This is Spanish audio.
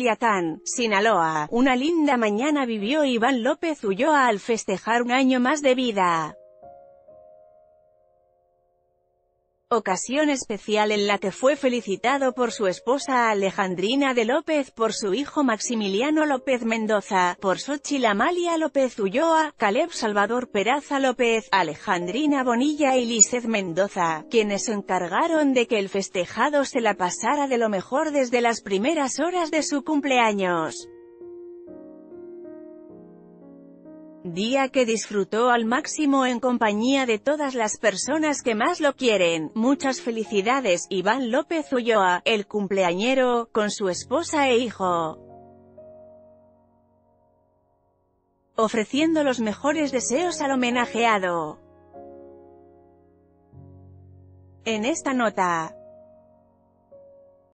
Culiacán, Sinaloa. Una linda mañana vivió Iván López Ulloa al festejar un año más de vida. Ocasión especial en la que fue felicitado por su esposa Alejandrina de López, por su hijo Maximiliano López Mendoza, por Xóchitl Amalia López Ulloa, Caleb Salvador Peraza López, Alejandrina Bonilla y Lisset Mendoza, quienes se encargaron de que el festejado se la pasara de lo mejor desde las primeras horas de su cumpleaños. Día que disfrutó al máximo en compañía de todas las personas que más lo quieren. Muchas felicidades, Iván López Ulloa, el cumpleañero, con su esposa e hijo. Ofreciendo los mejores deseos al homenajeado. En esta nota.